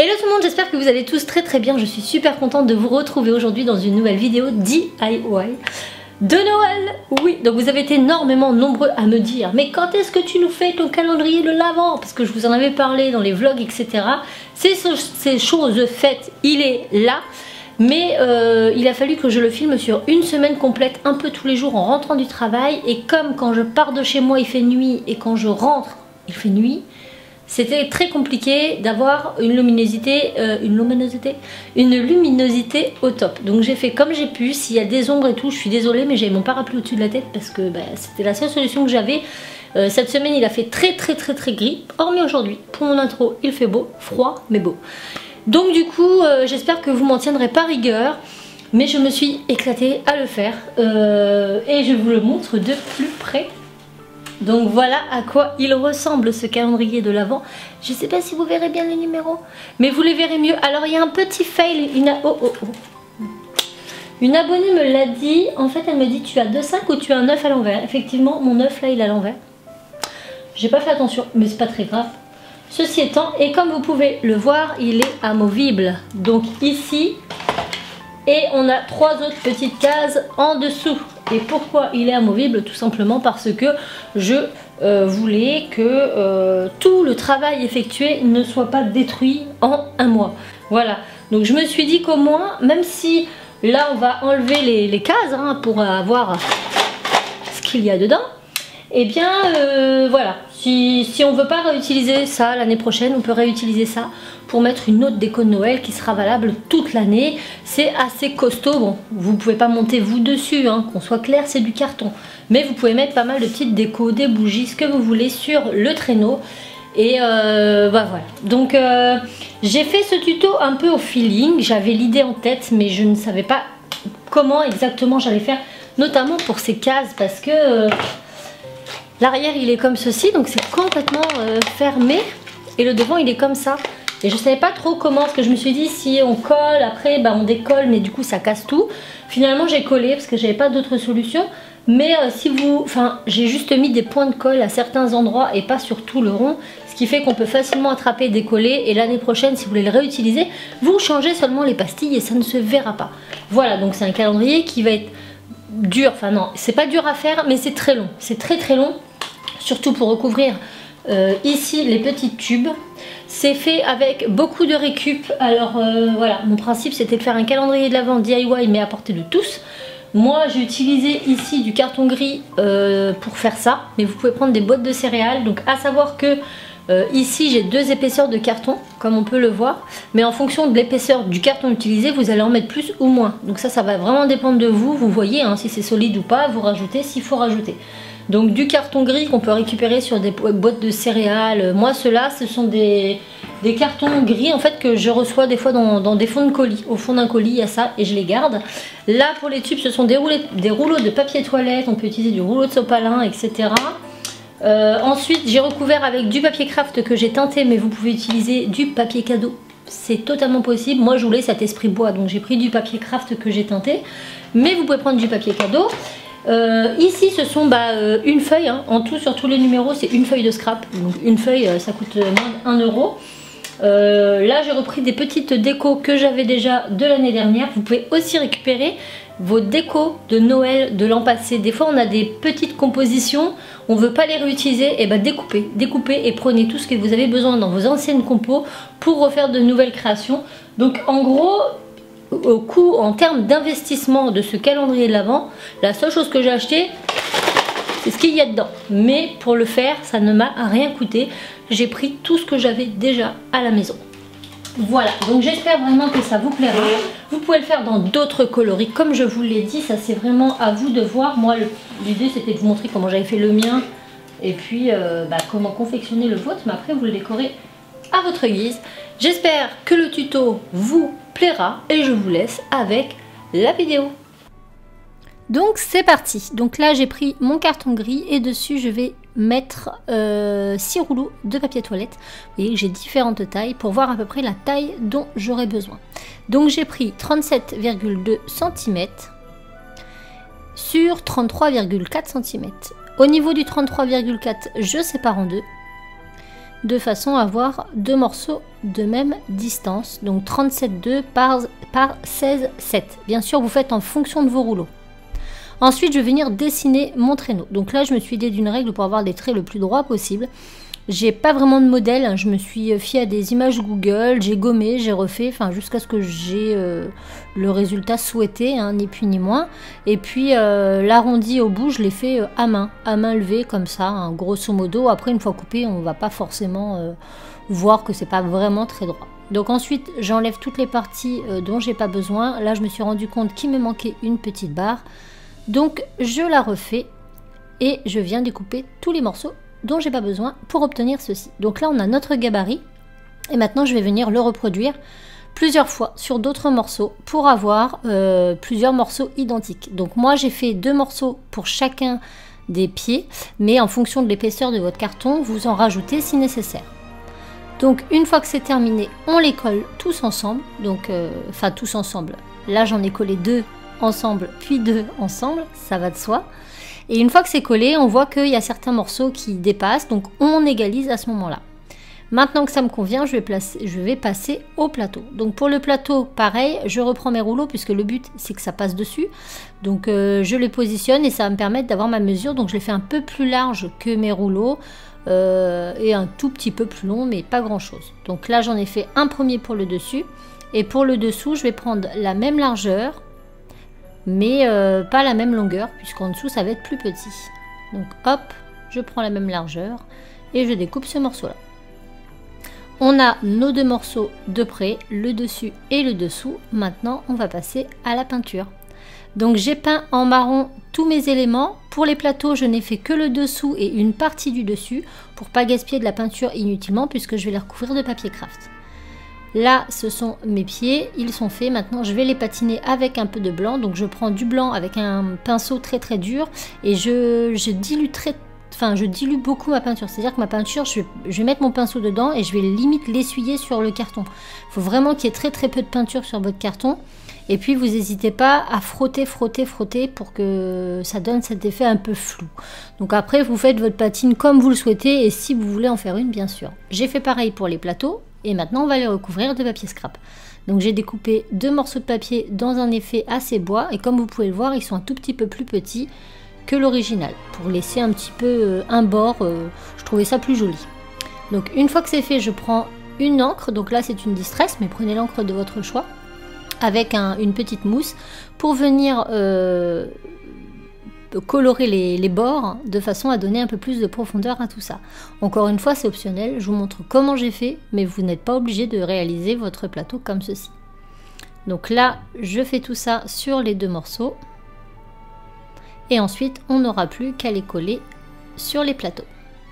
Hello tout le monde, j'espère que vous allez tous très bien. Je suis super contente de vous retrouver aujourd'hui dans une nouvelle vidéo DIY de Noël. Oui, donc vous avez été énormément nombreux à me dire mais quand est-ce que tu nous fais ton calendrier de l'Avent? Parce que je vous en avais parlé dans les vlogs, etc. Ces choses faites, il est là. Mais il a fallu que je le filme sur une semaine complète, un peu tous les jours en rentrant du travail. Et comme quand je pars de chez moi il fait nuit et quand je rentre il fait nuit, c'était très compliqué d'avoir une luminosité au top. Donc j'ai fait comme j'ai pu. S'il y a des ombres et tout, je suis désolée, mais j'avais mon parapluie au-dessus de la tête parce que c'était la seule solution que j'avais. Cette semaine il a fait très gris, hormis aujourd'hui. Pour mon intro il fait beau, froid mais beau. Donc du coup j'espère que vous m'en tiendrez pas rigueur, mais je me suis éclatée à le faire et je vous le montre de plus près. Donc voilà à quoi il ressemble ce calendrier de l'Avent. Je sais pas si vous verrez bien les numéros, mais vous les verrez mieux. Alors il y a un petit fail, une abonnée me l'a dit. En fait elle me dit tu as 2,5 ou tu as un 9 à l'envers. Effectivement mon 9 là il est à l'envers. J'ai pas fait attention mais c'est pas très grave. Ceci étant, et comme vous pouvez le voir, il est amovible. Donc ici, et on a 3 autres petites cases en dessous. Et pourquoi il est amovible? Tout simplement parce que je voulais que tout le travail effectué ne soit pas détruit en un mois. Voilà, donc je me suis dit qu'au moins, même si là on va enlever les cases hein, pour avoir ce qu'il y a dedans, et bien voilà, si on ne veut pas réutiliser ça l'année prochaine, on peut réutiliser ça pour mettre une autre déco de Noël qui sera valable toute l'année. C'est assez costaud, bon, vous ne pouvez pas monter vous dessus, hein, qu'on soit clair, c'est du carton. Mais vous pouvez mettre pas mal de petites décos, des bougies, ce que vous voulez sur le traîneau. Et voilà, donc j'ai fait ce tuto un peu au feeling, j'avais l'idée en tête, mais je ne savais pas comment exactement j'allais faire, notamment pour ces cases, parce que... l'arrière il est comme ceci, donc c'est complètement fermé. Et le devant il est comme ça. Et je savais pas trop comment, parce que je me suis dit si on colle, après on décolle, mais du coup ça casse tout. Finalement j'ai collé parce que j'avais pas d'autre solution. Mais si vous... j'ai juste mis des points de colle à certains endroits et pas sur tout le rond. Ce qui fait qu'on peut facilement attraper, décoller. Et l'année prochaine, si vous voulez le réutiliser, vous changez seulement les pastilles et ça ne se verra pas. Voilà, donc c'est un calendrier qui va être dur. Enfin non, c'est pas dur à faire, mais c'est très long. C'est très long. Surtout pour recouvrir ici les petits tubes. C'est fait avec beaucoup de récup. Alors voilà, mon principe c'était de faire un calendrier de l'Avent DIY mais à portée de tous. Moi j'ai utilisé ici du carton gris pour faire ça, mais vous pouvez prendre des boîtes de céréales. Donc à savoir que ici j'ai 2 épaisseurs de carton comme on peut le voir, mais en fonction de l'épaisseur du carton utilisé vous allez en mettre plus ou moins. Donc ça va vraiment dépendre de vous. Vous voyez hein, si c'est solide ou pas, vous rajoutez s'il faut rajouter. Donc du carton gris qu'on peut récupérer sur des boîtes de céréales. Moi ceux-là ce sont des cartons gris en fait que je reçois des fois dans des fonds de colis. Au fond d'un colis il y a ça et je les garde. Là pour les tubes ce sont des rouleaux de papier toilette. On peut utiliser du rouleau de sopalin, etc. Ensuite j'ai recouvert avec du papier craft que j'ai teinté, mais vous pouvez utiliser du papier cadeau. C'est totalement possible. Moi je voulais cet esprit bois donc j'ai pris du papier craft que j'ai teinté. Mais vous pouvez prendre du papier cadeau. Ici ce sont une feuille hein. En tout sur tous les numéros c'est une feuille de scrap. Donc une feuille ça coûte moins de 1 euro. Là j'ai repris des petites décos que j'avais déjà de l'année dernière. Vous pouvez aussi récupérer vos décos de Noël de l'an passé. Des fois on a des petites compositions, on veut pas les réutiliser, et découpez et prenez tout ce que vous avez besoin dans vos anciennes compos pour refaire de nouvelles créations. Donc en gros au coût en termes d'investissement de ce calendrier de l'Avent, la seule chose que j'ai acheté c'est ce qu'il y a dedans, mais pour le faire ça ne m'a rien coûté. J'ai pris tout ce que j'avais déjà à la maison. Voilà, donc j'espère vraiment que ça vous plaira. Vous pouvez le faire dans d'autres coloris comme je vous l'ai dit, ça c'est vraiment à vous de voir. Moi l'idée c'était de vous montrer comment j'avais fait le mien et puis comment confectionner le vôtre, mais après vous le décorez à votre guise. J'espère que le tuto vous plaira et je vous laisse avec la vidéo. Donc c'est parti. Donc là j'ai pris mon carton gris et dessus je vais mettre 6 rouleaux de papier toilette. Vous voyez que j'ai différentes tailles pour voir à peu près la taille dont j'aurai besoin. Donc j'ai pris 37,2 cm sur 33,4 cm. Au niveau du 33,4 je sépare en deux. de façon à avoir deux morceaux de même distance, donc 37,2 par 16,7. Bien sûr, vous faites en fonction de vos rouleaux. Ensuite, je vais venir dessiner mon traîneau. Donc là, je me suis aidée d'une règle pour avoir des traits le plus droit possible. J'ai pas vraiment de modèle, hein. Je me suis fiée à des images Google, j'ai gommé, j'ai refait, enfin jusqu'à ce que j'ai le résultat souhaité, hein, ni plus ni moins. Et puis l'arrondi au bout, je l'ai fait à main levée comme ça, hein, grosso modo. Après, une fois coupé, on va pas forcément voir que c'est pas vraiment très droit. Donc ensuite, j'enlève toutes les parties dont j'ai pas besoin. Là, je me suis rendu compte qu'il me manquait une petite barre. Donc je la refais et je viens découper tous les morceaux dont j'ai pas besoin pour obtenir ceci. Donc là on a notre gabarit et maintenant je vais venir le reproduire plusieurs fois sur d'autres morceaux pour avoir plusieurs morceaux identiques. Donc moi j'ai fait 2 morceaux pour chacun des pieds, mais en fonction de l'épaisseur de votre carton, vous en rajoutez si nécessaire. Donc une fois que c'est terminé, on les colle tous ensemble, donc enfin tous ensemble. Là j'en ai collé 2 ensemble, puis 2 ensemble, ça va de soi. Et une fois que c'est collé, on voit qu'il y a certains morceaux qui dépassent, donc on égalise à ce moment-là. Maintenant que ça me convient, je vais passer au plateau. Donc pour le plateau, pareil, je reprends mes rouleaux puisque le but c'est que ça passe dessus. Donc je les positionne et ça va me permettre d'avoir ma mesure. Donc je les fais un peu plus large que mes rouleaux et un tout petit peu plus long, mais pas grand-chose. Donc là j'en ai fait un premier pour le dessus. Et pour le dessous, je vais prendre la même largeur, mais pas la même longueur puisqu'en dessous ça va être plus petit. Donc hop, je prends la même largeur et je découpe ce morceau là. On a nos 2 morceaux de près, le dessus et le dessous. Maintenant on va passer à la peinture. Donc j'ai peint en marron tous mes éléments. Pour les plateaux, je n'ai fait que le dessous et une partie du dessus pour pas gaspiller de la peinture inutilement puisque je vais les recouvrir de papier craft. Là, ce sont mes pieds, ils sont faits. Maintenant, je vais les patiner avec un peu de blanc. Donc, je prends du blanc avec un pinceau très très dur et je dilue beaucoup ma peinture. C'est-à-dire que ma peinture, je vais mettre mon pinceau dedans et je vais limite l'essuyer sur le carton. Il faut vraiment qu'il y ait très très peu de peinture sur votre carton. Et puis, vous n'hésitez pas à frotter pour que ça donne cet effet un peu flou. Donc après, vous faites votre patine comme vous le souhaitez et si vous voulez en faire une, bien sûr. J'ai fait pareil pour les plateaux. Et maintenant, on va les recouvrir de papier scrap. Donc, j'ai découpé 2 morceaux de papier dans un effet assez bois. Et comme vous pouvez le voir, ils sont un tout petit peu plus petits que l'original. Pour laisser un petit peu un bord, je trouvais ça plus joli. Donc, une fois que c'est fait, je prends une encre. Donc là, c'est une Distress, mais prenez l'encre de votre choix. Avec une petite mousse pour venir colorer les bords de façon à donner un peu plus de profondeur à tout ça. Encore une fois, c'est optionnel, je vous montre comment j'ai fait, mais vous n'êtes pas obligé de réaliser votre plateau comme ceci. Donc là, je fais tout ça sur les 2 morceaux et ensuite, on n'aura plus qu'à les coller sur les plateaux.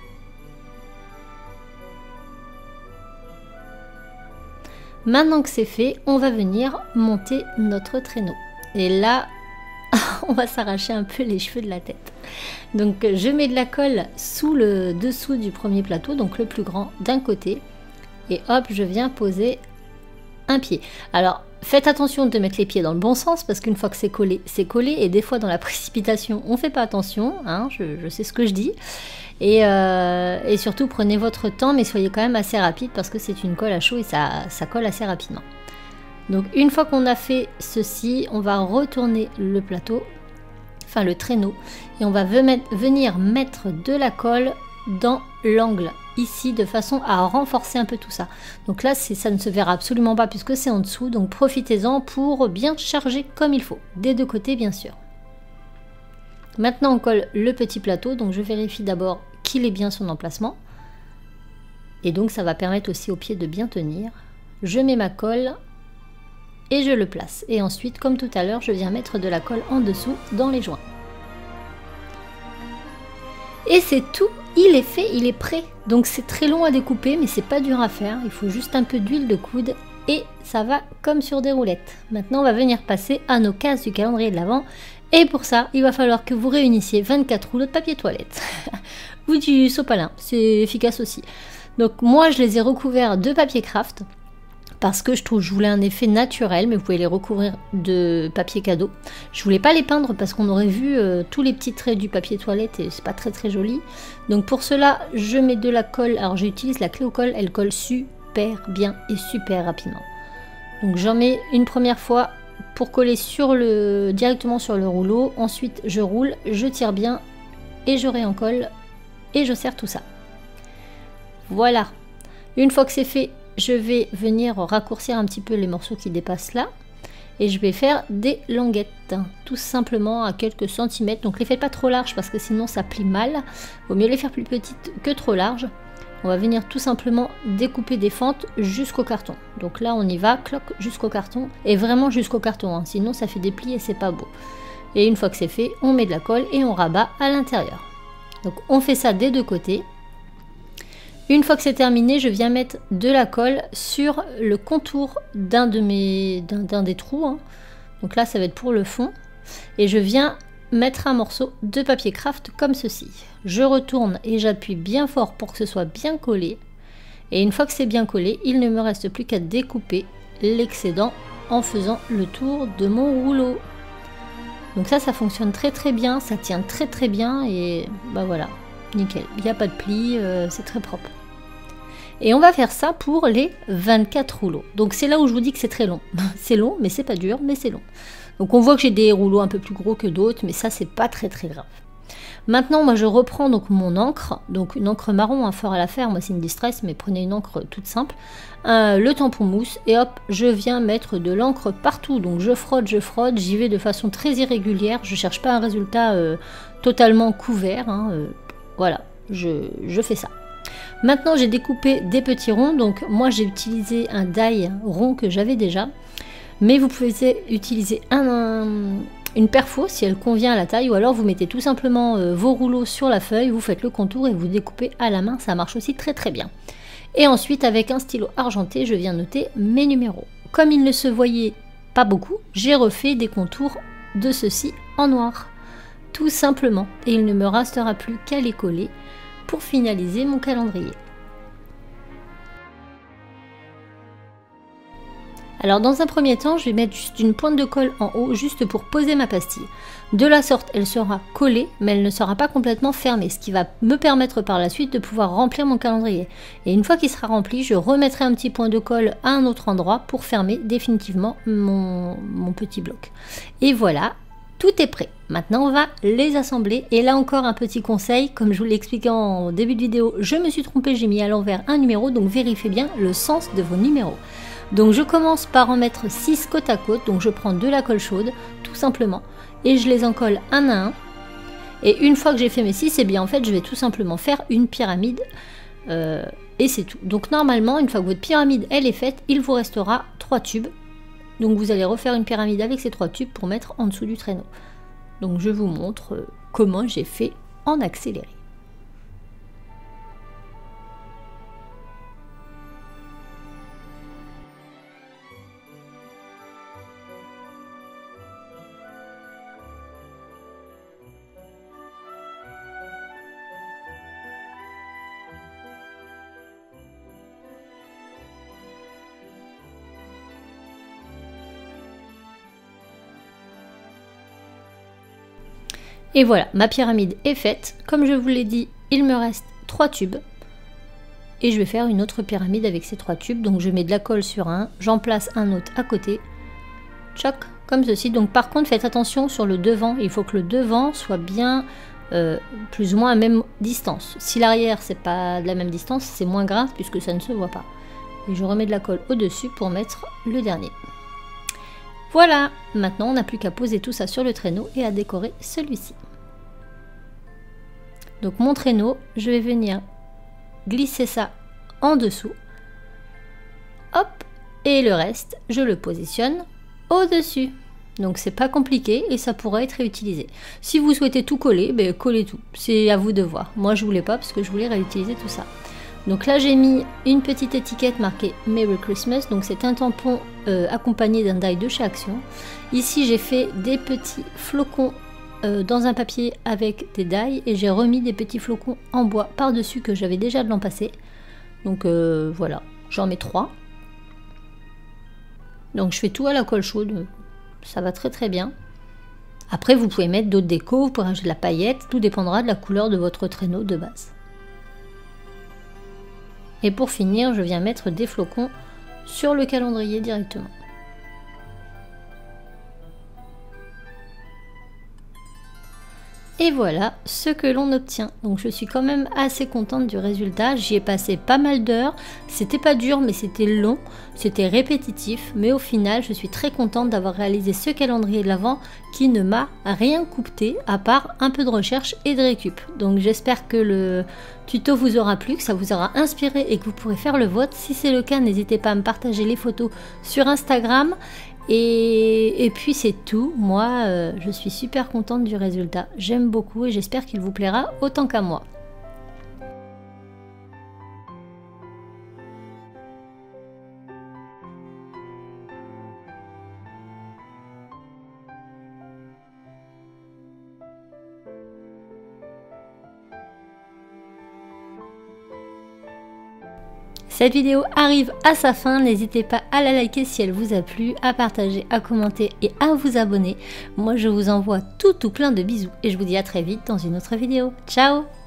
Maintenant que c'est fait, on va venir monter notre traîneau. Et là, on va s'arracher un peu les cheveux de la tête. Donc je mets de la colle sous le dessous du premier plateau, donc le plus grand d'un côté. Et hop, je viens poser un pied. Alors faites attention de mettre les pieds dans le bon sens parce qu'une fois que c'est collé. Et des fois dans la précipitation, on ne fait pas attention. Hein, je sais ce que je dis. Et surtout prenez votre temps, mais soyez quand même assez rapide parce que c'est une colle à chaud et ça colle assez rapidement. Donc une fois qu'on a fait ceci, on va retourner le plateau, enfin le traîneau, et on va venir mettre de la colle dans l'angle ici de façon à renforcer un peu tout ça. Donc là ça ne se verra absolument pas puisque c'est en dessous, donc profitez-en pour bien charger comme il faut, des 2 côtés bien sûr. Maintenant on colle le petit plateau, donc je vérifie d'abord qu'il est bien son emplacement. Et donc ça va permettre aussi au pied de bien tenir. Je mets ma colle et je le place. Et ensuite, comme tout à l'heure, je viens mettre de la colle en dessous dans les joints. Et c'est tout, il est fait, il est prêt. Donc c'est très long à découper, mais c'est pas dur à faire. Il faut juste un peu d'huile de coude et ça va comme sur des roulettes. Maintenant, on va venir passer à nos cases du calendrier de l'Avent. Et pour ça, il va falloir que vous réunissiez 24 rouleaux de papier toilette. Ou du sopalin, c'est efficace aussi. Donc moi, je les ai recouverts de papier craft. parce que je voulais un effet naturel, mais vous pouvez les recouvrir de papier cadeau. Je voulais pas les peindre parce qu'on aurait vu tous les petits traits du papier toilette et c'est pas très très joli. Donc pour cela, je mets de la colle. Alors j'utilise la clé au colle, elle colle super bien et super rapidement. Donc j'en mets une première fois pour coller directement sur le rouleau. Ensuite je roule, je tire bien et je réencolle et je serre tout ça. Voilà. Une fois que c'est fait, je vais venir raccourcir un petit peu les morceaux qui dépassent là. Et je vais faire des languettes, tout simplement à quelques centimètres. Donc les faites pas trop larges parce que sinon ça plie mal. Vaut mieux les faire plus petites que trop larges. On va venir tout simplement découper des fentes jusqu'au carton. Donc là on y va, cloc, jusqu'au carton. Et vraiment jusqu'au carton, hein. Sinon ça fait des plis et c'est pas beau. Et une fois que c'est fait, on met de la colle et on rabat à l'intérieur. Donc on fait ça des deux côtés. Une fois que c'est terminé, je viens mettre de la colle sur le contour d'un des trous, hein. Donc là, ça va être pour le fond. Et je viens mettre un morceau de papier craft comme ceci. Je retourne et j'appuie bien fort pour que ce soit bien collé. Et une fois que c'est bien collé, il ne me reste plus qu'à découper l'excédent en faisant le tour de mon rouleau. Donc ça fonctionne très très bien, ça tient très très bien et bah voilà, nickel. Il n'y a pas de plis, c'est très propre. Et on va faire ça pour les 24 rouleaux. Donc c'est là où je vous dis que c'est très long. C'est long, mais c'est pas dur, mais c'est long. Donc on voit que j'ai des rouleaux un peu plus gros que d'autres, mais ça c'est pas très très grave. Maintenant moi je reprends donc mon encre, donc une encre marron, un fort à la faire, moi c'est une Distress, mais prenez une encre toute simple. Le tampon mousse et hop, je viens mettre de l'encre partout. Donc je frotte, j'y vais de façon très irrégulière, je cherche pas un résultat totalement couvert, hein, voilà, je fais ça. Maintenant j'ai découpé des petits ronds, donc moi j'ai utilisé un die rond que j'avais déjà, mais vous pouvez utiliser une perfo si elle convient à la taille, ou alors vous mettez tout simplement vos rouleaux sur la feuille, vous faites le contour et vous découpez à la main, ça marche aussi très très bien. Et ensuite avec un stylo argenté, je viens noter mes numéros. Comme il ne se voyait pas beaucoup, j'ai refait des contours de ceci en noir, tout simplement, et il ne me restera plus qu'à les coller pour finaliser mon calendrier. Alors dans un premier temps, je vais mettre juste une pointe de colle en haut, juste pour poser ma pastille. De la sorte, elle sera collée, mais elle ne sera pas complètement fermée, ce qui va me permettre par la suite de pouvoir remplir mon calendrier. Et une fois qu'il sera rempli, je remettrai un petit point de colle à un autre endroit pour fermer définitivement mon petit bloc. Et voilà, tout est prêt. Maintenant, on va les assembler. Et là encore, un petit conseil, comme je vous l'ai expliqué en début de vidéo, je me suis trompée, j'ai mis à l'envers un numéro, donc vérifiez bien le sens de vos numéros. Donc je commence par en mettre 6 côte à côte, donc je prends de la colle chaude, tout simplement, et je les encolle un à un. Et une fois que j'ai fait mes 6, eh bien en fait, je vais tout simplement faire une pyramide, et c'est tout. Donc normalement, une fois que votre pyramide elle est faite, il vous restera 3 tubes. Donc vous allez refaire une pyramide avec ces 3 tubes pour mettre en dessous du traîneau. Donc je vous montre comment j'ai fait en accéléré. Et voilà, ma pyramide est faite. Comme je vous l'ai dit, il me reste 3 tubes. Et je vais faire une autre pyramide avec ces 3 tubes. Donc je mets de la colle sur un, j'en place un autre à côté. Tchoc, comme ceci. Donc par contre, faites attention sur le devant. Il faut que le devant soit bien plus ou moins à même distance. Si l'arrière, c'est pas de la même distance, c'est moins grave puisque ça ne se voit pas. Et je remets de la colle au-dessus pour mettre le dernier. Voilà, maintenant on n'a plus qu'à poser tout ça sur le traîneau et à décorer celui-ci. Donc mon traîneau, je vais venir glisser ça en dessous. Hop, et le reste, je le positionne au-dessus. Donc c'est pas compliqué et ça pourra être réutilisé. Si vous souhaitez tout coller, ben collez tout. C'est à vous de voir. Moi je voulais pas parce que je voulais réutiliser tout ça. Donc là j'ai mis une petite étiquette marquée Merry Christmas, donc c'est un tampon accompagné d'un die de chez Action. Ici j'ai fait des petits flocons dans un papier avec des die et j'ai remis des petits flocons en bois par dessus que j'avais déjà de l'an passé. Donc voilà, j'en mets 3. Donc je fais tout à la colle chaude, ça va très très bien. Après vous pouvez mettre d'autres décos, vous pouvez rajouter de la paillette, tout dépendra de la couleur de votre traîneau de base. Et pour finir, je viens mettre des flocons sur le calendrier directement. Et voilà ce que l'on obtient. Donc je suis quand même assez contente du résultat. J'y ai passé pas mal d'heures. C'était pas dur mais c'était long, c'était répétitif. Mais au final je suis très contente d'avoir réalisé ce calendrier de l'Avent qui ne m'a rien coûté à part un peu de recherche et de récup. Donc j'espère que le tuto vous aura plu, que ça vous aura inspiré et que vous pourrez faire le vôtre. Si c'est le cas, n'hésitez pas à me partager les photos sur Instagram. Et puis c'est tout, moi je suis super contente du résultat, j'aime beaucoup et j'espère qu'il vous plaira autant qu'à moi. Cette vidéo arrive à sa fin, n'hésitez pas à la liker si elle vous a plu, à partager, à commenter et à vous abonner. Moi je vous envoie tout plein de bisous et je vous dis à très vite dans une autre vidéo. Ciao!